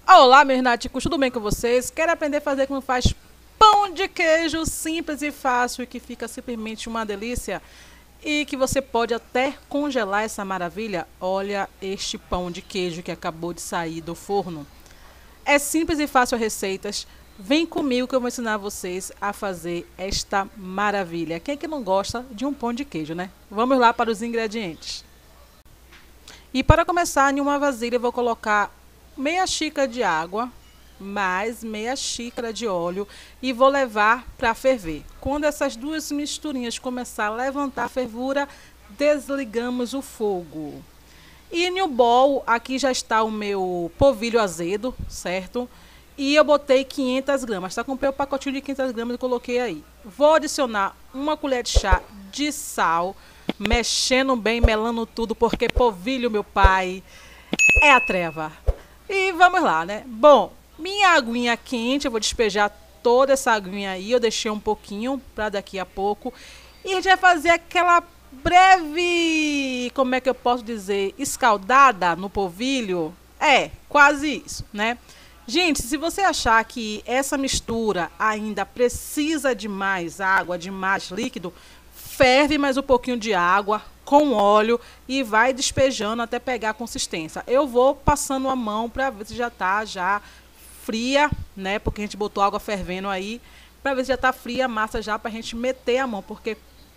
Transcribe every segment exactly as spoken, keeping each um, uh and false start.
Olá, meus náticos, tudo bem com vocês? Quero aprender a fazer como faz pão de queijo simples e fácil e que fica simplesmente uma delícia e que você pode até congelar essa maravilha? Olha este pão de queijo que acabou de sair do forno. É simples e fácil a receitas. Vem comigo que eu vou ensinar vocês a fazer esta maravilha. Quem é que não gosta de um pão de queijo, né? Vamos lá para os ingredientes. E para começar, em uma vasilha eu vou colocar meia xícara de água, mais meia xícara de óleo e vou levar para ferver. Quando essas duas misturinhas começar a levantar a fervura, desligamos o fogo. E no bowl, aqui já está o meu polvilho azedo, certo? E eu botei quinhentas gramas, tá? Comprei o pacotinho de quinhentas gramas e coloquei aí. Vou adicionar uma colher de chá de sal, mexendo bem, melando tudo, porque polvilho, meu pai, é a treva. E vamos lá, né? Bom, minha aguinha quente, eu vou despejar toda essa aguinha aí, eu deixei um pouquinho para daqui a pouco. E a gente vai fazer aquela breve, como é que eu posso dizer, escaldada no polvilho. É, quase isso, né? Gente, se você achar que essa mistura ainda precisa de mais água, de mais líquido, ferve mais um pouquinho de água com óleo e vai despejando até pegar a consistência. Eu vou passando a mão para ver se já tá já fria, né? Porque a gente botou água fervendo aí, para ver se já tá fria a massa já para a gente meter a mão, porque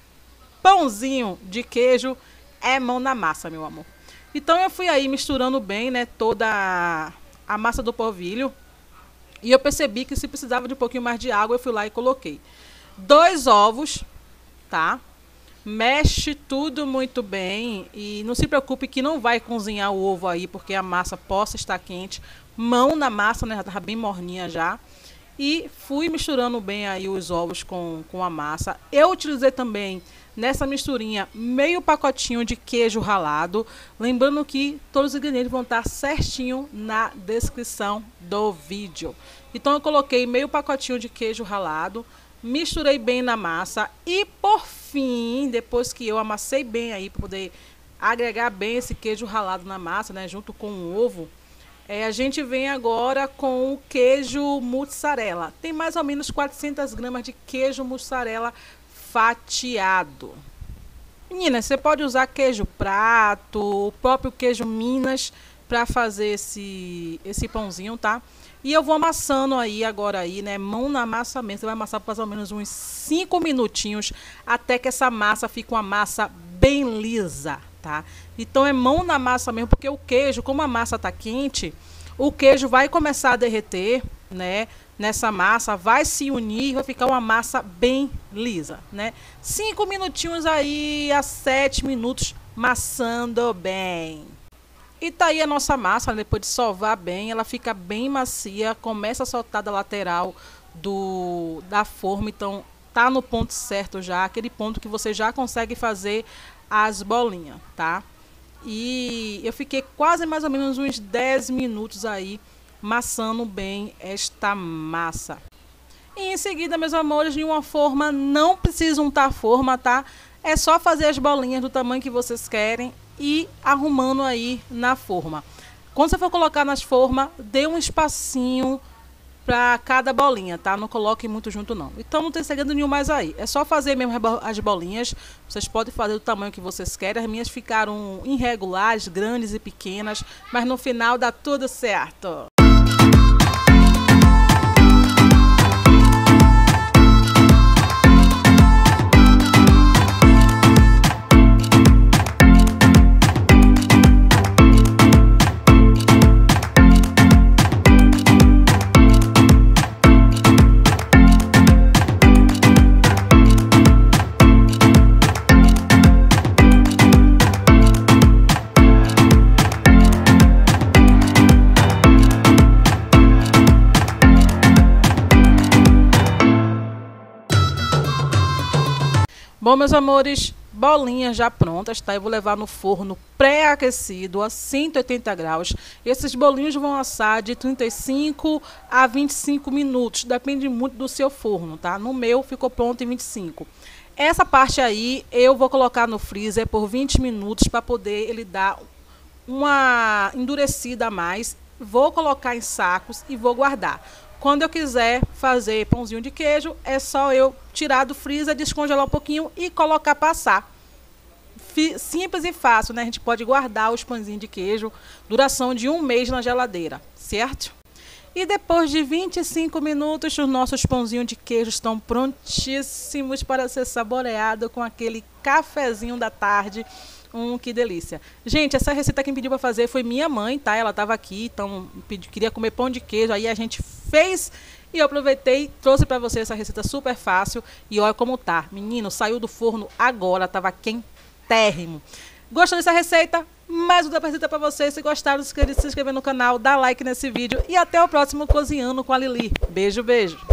pãozinho de queijo é mão na massa, meu amor. Então eu fui aí misturando bem, né, toda a massa do polvilho. E eu percebi que se precisava de um pouquinho mais de água, eu fui lá e coloquei dois ovos, tá? Mexe tudo muito bem e não se preocupe que não vai cozinhar o ovo aí, porque a massa possa estar quente. Mão na massa, né? Já estava bem morninha já. E fui misturando bem aí os ovos com, com a massa. Eu utilizei também nessa misturinha meio pacotinho de queijo ralado. Lembrando que todos os ingredientes vão estar certinho na descrição do vídeo. Então eu coloquei meio pacotinho de queijo ralado. Misturei bem na massa e por fim, depois que eu amassei bem aí para poder agregar bem esse queijo ralado na massa, né, junto com o ovo, é, a gente vem agora com o queijo mussarela. Tem mais ou menos quatrocentas gramas de queijo mussarela fatiado. Meninas, você pode usar queijo prato, o próprio queijo Minas para fazer esse esse pãozinho, tá? E eu vou amassando aí agora aí, né, mão na massa mesmo. Você vai amassar por mais ou menos uns cinco minutinhos até que essa massa fique uma massa bem lisa, tá? Então é mão na massa mesmo, porque o queijo, como a massa tá quente, o queijo vai começar a derreter, né, nessa massa, vai se unir, vai ficar uma massa bem lisa, né? Cinco minutinhos aí a sete minutos maçando bem. E tá aí a nossa massa, depois de sovar bem, ela fica bem macia, começa a soltar da lateral do, da forma, então tá no ponto certo já, aquele ponto que você já consegue fazer as bolinhas, tá? E eu fiquei quase mais ou menos uns dez minutos aí, maçando bem esta massa. E em seguida, meus amores, de uma forma, não precisa untar a forma, tá? É só fazer as bolinhas do tamanho que vocês querem e arrumando aí na forma. Quando você for colocar nas formas, dê um espacinho para cada bolinha, tá? Não coloque muito junto não. Então não tem segredo nenhum mais aí. É só fazer mesmo as bolinhas. Vocês podem fazer do tamanho que vocês querem. As minhas ficaram irregulares, grandes e pequenas, mas no final dá tudo certo. Bom, meus amores, bolinhas já prontas, tá? Eu vou levar no forno pré-aquecido a cento e oitenta graus. Esses bolinhos vão assar de trinta e cinco a vinte e cinco minutos, depende muito do seu forno, tá? No meu ficou pronto em vinte e cinco. Essa parte aí eu vou colocar no freezer por vinte minutos para poder ele dar uma endurecida a mais vou colocar em sacos e vou guardar. Quando eu quiser fazer pãozinho de queijo, é só eu tirar do freezer, descongelar um pouquinho e colocar passar. Simples e fácil, né? A gente pode guardar os pãezinhos de queijo, duração de um mês na geladeira, certo? E depois de vinte e cinco minutos, os nossos pãozinhos de queijo estão prontíssimos para ser saboreado com aquele cafezinho da tarde. Hum, que delícia. Gente, essa receita quem pediu para fazer foi minha mãe, tá? Ela estava aqui, então pedi, queria comer pão de queijo, aí a gente fez e eu aproveitei, trouxe para você essa receita super fácil. E olha como tá. Menino, saiu do forno agora, tava quentérrimo. Gostou dessa receita? Mais uma receita para vocês. Se gostaram, se inscrever no canal, dá like nesse vídeo e até o próximo Cozinhando com a Lili. Beijo, beijo.